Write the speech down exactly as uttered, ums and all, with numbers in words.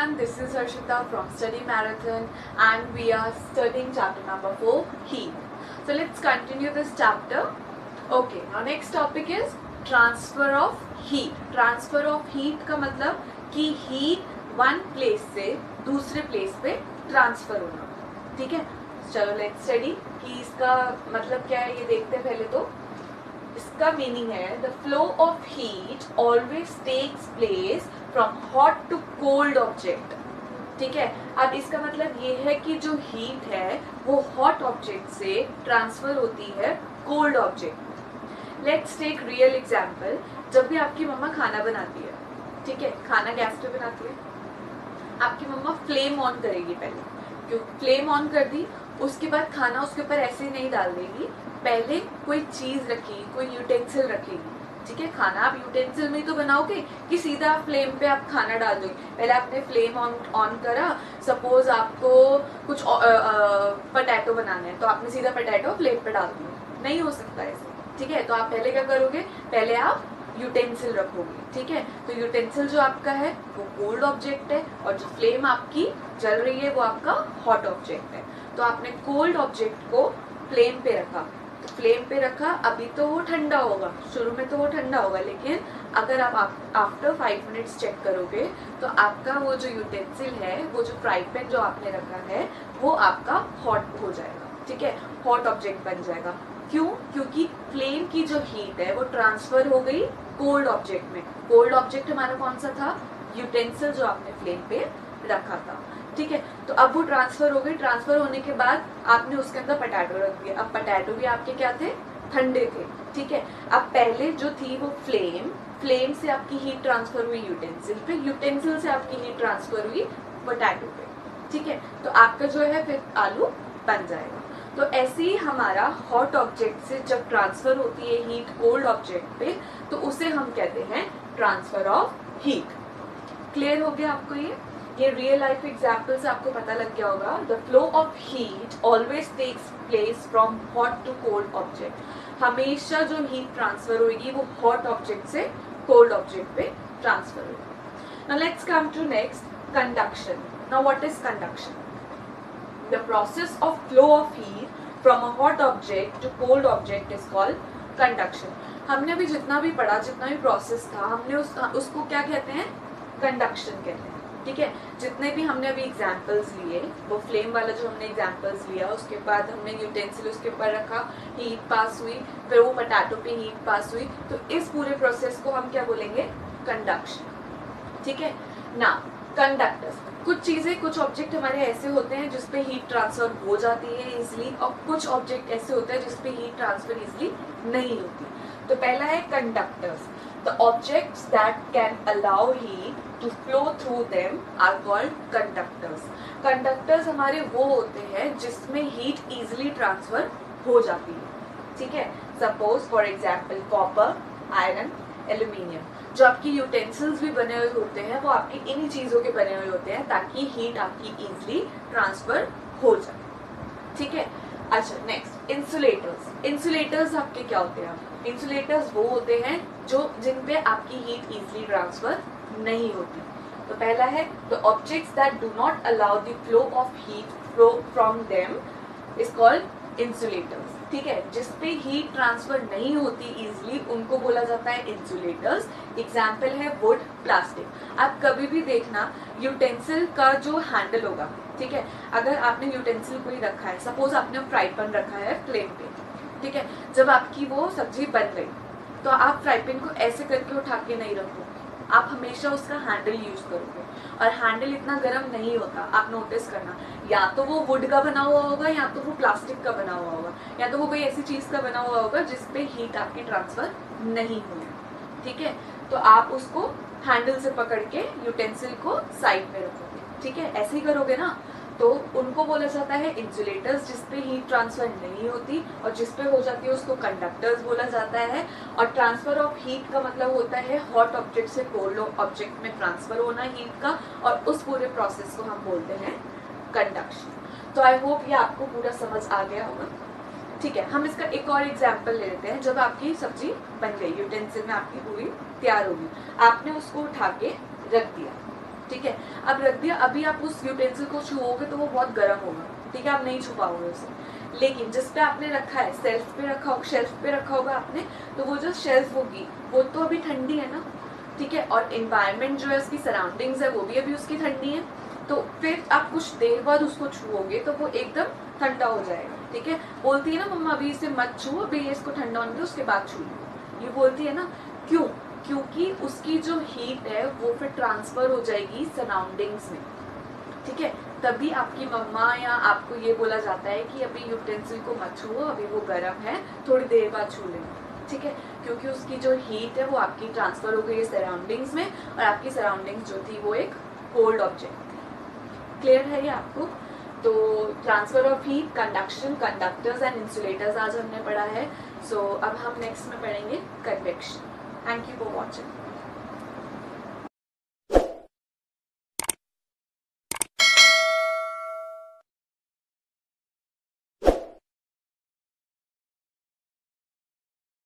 everyone, this is Harshita from Study Marathon and we are studying chapter number four, heat. So let's continue this chapter. Okay, now next topic is transfer of heat. Transfer of heat का मतलब कि heat one place से दूसरे place पे transfer होना, ठीक है. चलो let's study कि इसका मतलब क्या है ये देखते हैं. पहले तो इसका मीनिंग है the flow of heat always takes place from hot to cold object. ठीक है, अब इसका मतलब ये है कि जो हीट है वो हॉट ऑब्जेक्ट से ट्रांसफर होती है cold object. Let's take real example. जब भी आपकी मम्मा खाना बनाती है, ठीक है, खाना गैस पे बनाती है, आपकी मम्मा फ्लेम ऑन करेगी. पहले क्यों फ्लेम ऑन कर दी, उसके बाद खाना उसके ऊपर ऐसे ही नहीं डाल देगी, पहले कोई चीज रखेगी, कोई यूटेंसिल रखेगी. ठीक है, खाना आप यूटेंसिल में ही तो बनाओगे कि सीधा फ्लेम पे आप खाना डाल दोगे. पहले आपने फ्लेम ऑन ऑन करा, सपोज आपको कुछ पटैटो बनाना है तो आपने सीधा पटैटो फ्लेम पे डाल दिया, नहीं हो सकता ऐसे. ठीक है, तो आप पहले क्या करोगे, पहले आप यूटेंसिल रखोगे. ठीक है, तो यूटेंसिल जो आपका है वो कोल्ड ऑब्जेक्ट है और जो फ्लेम आपकी जल रही है वो आपका हॉट ऑब्जेक्ट है. तो आपने कोल्ड ऑब्जेक्ट को फ्लेम पे रखा, तो फ्लेम पे रखा, अभी तो वो ठंडा होगा, शुरू में तो वो ठंडा होगा, लेकिन अगर आप आफ्टर फाइव मिनट्स चेक करोगे तो आपका वो जो यूटेंसिल है, वो जो फ्राई पैन जो आपने रखा है वो आपका हॉट हो जाएगा. ठीक है, हॉट ऑब्जेक्ट बन जाएगा. क्यों? क्योंकि फ्लेम की जो हीट है वो ट्रांसफर हो गई कोल्ड ऑब्जेक्ट में. कोल्ड ऑब्जेक्ट हमारा कौन सा था? यूटेंसिल जो आपने फ्लेम पे रखा था. ठीक है, तो अब वो ट्रांसफर हो गई. ट्रांसफर होने के बाद आपने उसके अंदर पटैटो रख दिया. अब पटैटो भी आपके क्या थे? ठंडे थे. ठीक है, अब पहले जो थी वो फ्लेम, फ्लेम से आपकी हीट ट्रांसफर हुई यूटेंसिल पे, यूटेंसिल से आपकी हीट ट्रांसफर हुई पटैटो पे. ठीक है, तो आपका जो है फिर आलू बन जाएगा. तो ऐसे ही हमारा हॉट ऑब्जेक्ट से जब ट्रांसफर होती है हीट कोल्ड ऑब्जेक्ट पे, तो उसे हम कहते हैं ट्रांसफर ऑफ हीट. क्लियर हो गया आपको? ये ये रियल लाइफ एग्जाम्पल से आपको पता लग गया होगा. The flow of heat always takes place from hot to cold object. हमेशा जो हीट ट्रांसफर होगी वो हॉट ऑब्जेक्ट से कोल्ड ऑब्जेक्ट पे ट्रांसफर होगी. Now let's come to next, conduction. Now what is conduction? The process of flow of heat from a hot object to cold object is called conduction. हमने भी जितना भी पढ़ा, जितना भी प्रोसेस था, हमने उस, उसको क्या कहते हैं? कंडक्शन कहते हैं. ठीक है, जितने भी हमने अभी एग्जाम्पल्स लिए, वो फ्लेम वाला जो हमने एग्जाम्पल्स लिया, उसके बाद हमने यूटेंसिल उसके ऊपर रखा, हीट पास हुई, फिर वो पोटैटो पे हीट पास हुई, तो इस पूरे प्रोसेस को हम क्या बोलेंगे? कंडक्शन. ठीक है ना. कंडक्टर्स, कुछ चीजें, कुछ ऑब्जेक्ट हमारे ऐसे होते हैं जिसपे हीट ट्रांसफर हो जाती है इजिली, और कुछ ऑब्जेक्ट ऐसे होते हैं जिसपे हीट ट्रांसफर इजिली नहीं होती. तो पहला है conductors. The objects that can allow heat to flow through them are called conductors. Conductors हमारे वो होते हैं जिसमें heat easily transfer हो जाती है. ठीक है, suppose for example copper, iron, aluminium. जो आपकी यूटेंसिल्स भी बने हुए होते हैं वो आपकी इन्हीं चीजों के बने हुए होते हैं ताकि हीट आपकी इजिली ट्रांसफर हो जाए. ठीक है, अच्छा नेक्स्ट, इंसुलेटर्स. इंसुलेटर्स आपके क्या होते हैं? इंसुलेटर्स वो होते हैं जो जिन पे आपकी हीट इजिली ट्रांसफर नहीं होती. तो पहला है the objects that do not allow the flow of heat flow from them is called insulators. ठीक है, जिसपे हीट ट्रांसफर नहीं होती इजिली उनको बोला जाता है इंसुलेटर्स. एग्जाम्पल है वुड, प्लास्टिक. आप कभी भी देखना यूटेंसिल का जो हैंडल होगा, ठीक है, अगर आपने यूटेंसिल को ही रखा है, सपोज आपने फ्राई पैन रखा है फ्लेम पे, ठीक है, जब आपकी वो सब्जी बन गई तो आप फ्राई पैन को ऐसे करके उठा के नहीं रखोगे, आप हमेशा उसका हैंडल यूज करोगे. और हैंडल इतना गर्म नहीं होता, आप नोटिस करना, या तो वो वुड का बना हुआ होगा या तो वो प्लास्टिक का बना हुआ होगा या तो वो कोई ऐसी चीज का बना हुआ होगा जिसपे हीट आपकी ट्रांसफर नहीं हुई. ठीक है, तो आप उसको हैंडल से पकड़ के यूटेंसिल को साइड में रखोगे. ठीक है, ऐसे ही करोगे ना, तो उनको बोला जाता है इंसुलेटर्स. जिसपे हीट ट्रांसफर नहीं होती और जिसपे हो जाती है उसको कंडक्टर्स बोला जाता है. और ट्रांसफर ऑफ हीट का मतलब होता है हॉट ऑब्जेक्ट से कोल्ड ऑब्जेक्ट में ट्रांसफर होना हीट का, और उस पूरे प्रोसेस को हम बोलते हैं कंडक्शन. तो आई होप ये आपको पूरा समझ आ गया होगा. ठीक है, हम इसका एक और एग्जाम्पल ले लेते हैं. जब आपकी सब्जी बन गई, यूटेंसिल में आपकी पूरी तैयार होगी, आपने उसको उठा के रख दिया. ठीक है, अब रख दिया, अभी आप उस यूटेंसिल को छुओगे तो वो बहुत गर्म होगा, ठीक है, आप नहीं छू पाओगे उसे। लेकिन जिस पे आपने रखा है, सेल्फ पे रखा हो, शेल्फ पे रखा होगा आपने, तो वो जो शेल्फ होगी वो तो अभी ठंडी है ना, ठीक है, और एनवायरनमेंट जो है उसकी सराउंडिंग्स है वो भी अभी उसकी ठंडी है, तो फिर आप कुछ देर बाद उसको छुओगे तो वो एकदम ठंडा हो जाएगा, ठीक है। बोलती है ना मम्मा अभी इसे मत छू, अभी ये इसको ठंडा होने दो उसके बाद छू लो, ये बोलती है ना, क्यों? क्योंकि उसकी जो हीट है वो फिर ट्रांसफर हो जाएगी सराउंडिंग्स में, ठीक है। तभी आपकी मम्मा या आपको ये बोला जाता है कि अभी यूटेंसिल को मत छुओ, अभी वो गर्म है, थोड़ी देर बाद छू लेना, ठीक है, क्योंकि उसकी जो हीट है वो आपकी ट्रांसफर हो गई है सराउंडिंग्स में, और आपकी सराउंडिंग्स जो थी वो एक कोल्ड ऑब्जेक्ट थी। क्लियर है ये आपको? तो transfer of heat, conduction, conductors and insulators आज हमने पढ़ा है। सो so, अब हम नेक्स्ट में पढ़ेंगे convection. Thank you for watching.